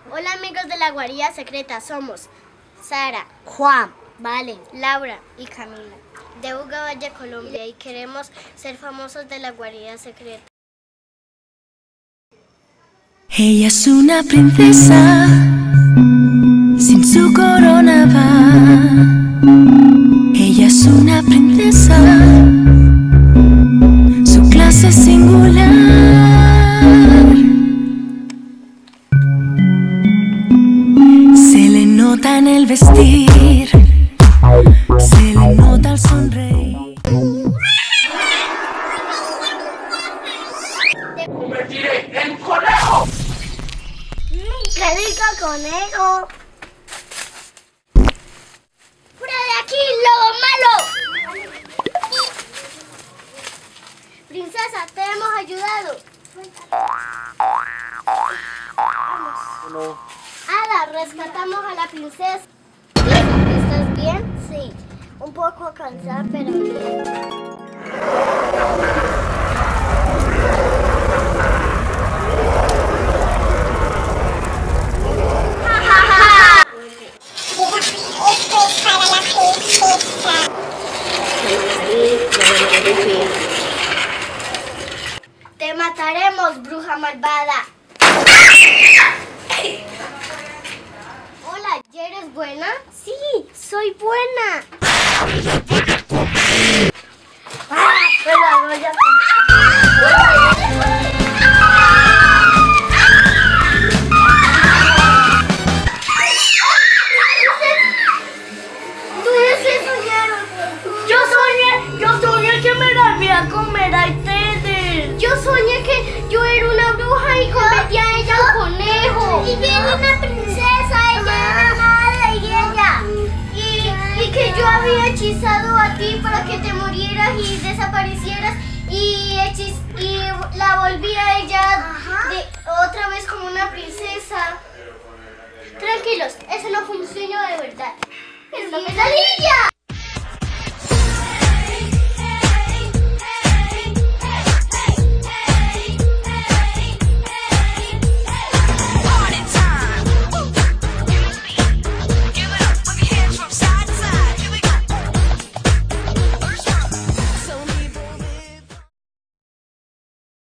Hola amigos de la guarida secreta, somos Sara, Juan, Valen, Laura y Camila de Buga Valle, Colombia, y queremos ser famosos de la guarida secreta. Ella es una princesa, sin su corona va. Ella es una princesa, su clase es singular. Se le nota en el vestir, se le nota al sonreír. ¡Me convertiré en conejo! ¡Qué rico conejo! ¡Fuera de aquí, lobo malo! Princesa, te hemos ayudado. Ada, rescatamos a la princesa. ¿Estás bien? Sí. Un poco cansada, pero bien. Te mataremos, bruja malvada. Hola, ¿ya eres buena? Sí, soy buena. yo soñé que me la voy a comer a ustedes. Yo soñé que yo era una bruja y convertía a ella en conejo. Y viene una princesa, ella era mala y ella. Y que yo había hechizado a ti para que te murieras y desaparecieras y la volví a ella otra vez como una princesa. Tranquilos, eso no fue un sueño de verdad. Es una pesadilla.